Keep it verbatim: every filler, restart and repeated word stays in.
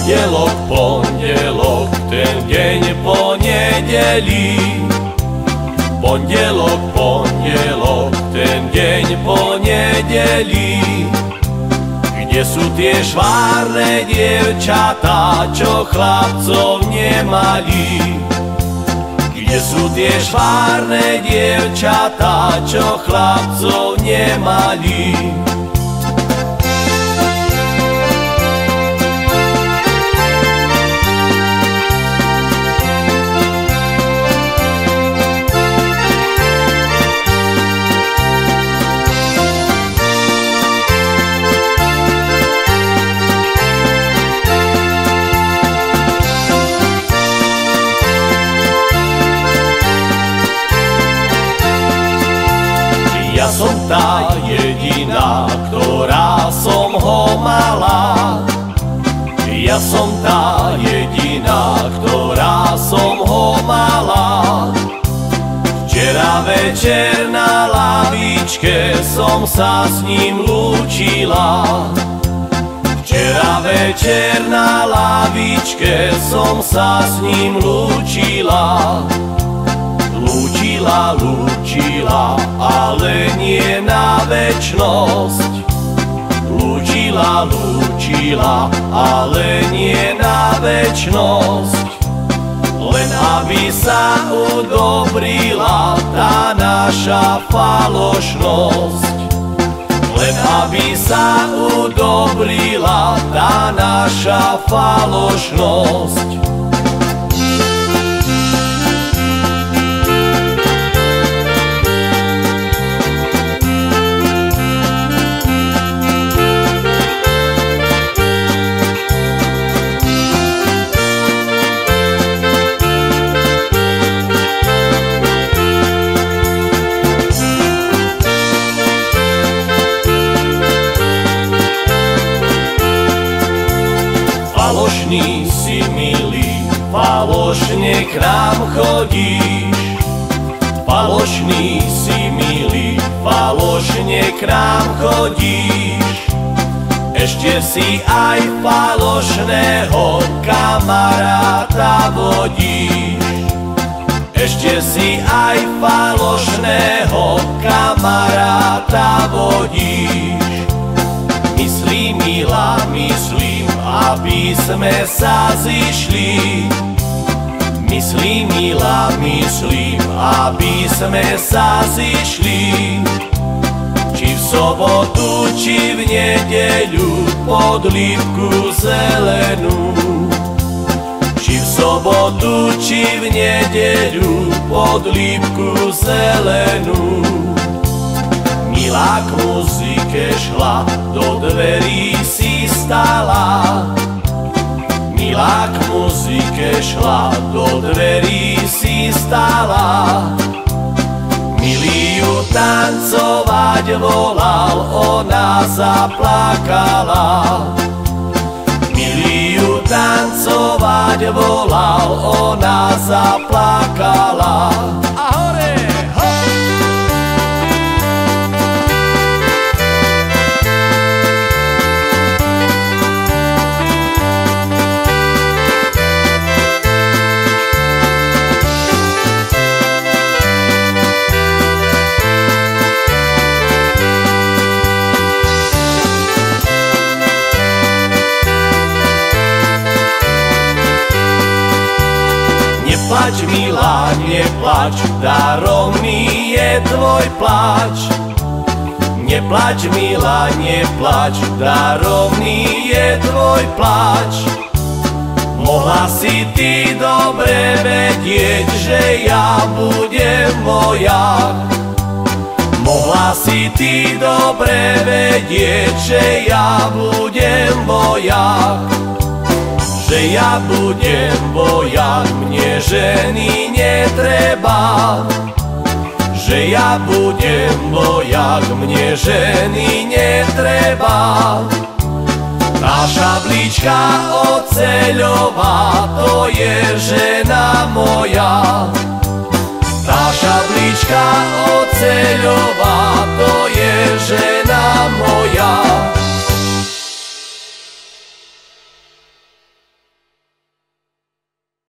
Pondelok, pondelok, ten deň po nedeli. Pondelok, pondelok, ten deň po nedeli. Kde sú tie švárne dievčatá, čo chlapcov nemali? Kde sú tie švárne dievčatá, čo chlapcov nemali? Ja som tá jediná, ktorá som ho mala. Ja som tá jediná, ktorá som ho mala. Včera večer na lavičke som sa s ním lúčila. Včera večer na lavičke som sa s ním lúčila. Lúčila, lúčila, ale nie na večnosť. Lúčila, lúčila, ale nie na večnosť. Len aby sa udobrila tá naša falošnosť. Len aby sa udobrila tá naša falošnosť. Falošný si milý, falošne k nám chodíš. Falošný si milý, falošne k nám chodíš. Ešte si aj falošného kamaráta vodíš. Ešte si aj falošného kamaráta vodíš. Myslím, milá, myslím, aby sme sa zišli. Myslím, milá, myslím, aby sme sa zišli. Či v sobotu, či v nedeľu pod lípku zelenú. Či v sobotu, či v nedeľu pod lípku zelenú. Milá k muzike šla, do dverí si stála. Milá k muzike šla, do dverí si stála. Milý ju tancovať volal, ona zaplakala. Milý ju tancovať volal, ona zaplakala. A hore, hore! Neplač, milá, neplač, darom mi je tvoj plač. Neplač, milá, neplač, darom mi je tvoj plač. Mohla si ty dobre vedieť, že ja budem vojak. Mohla si ty dobre vedieť, že ja budem vojak. Že ja budem vojak, mne ženy netreba. Že ja budem vojak, mne ženy netreba. Tá šablička oceli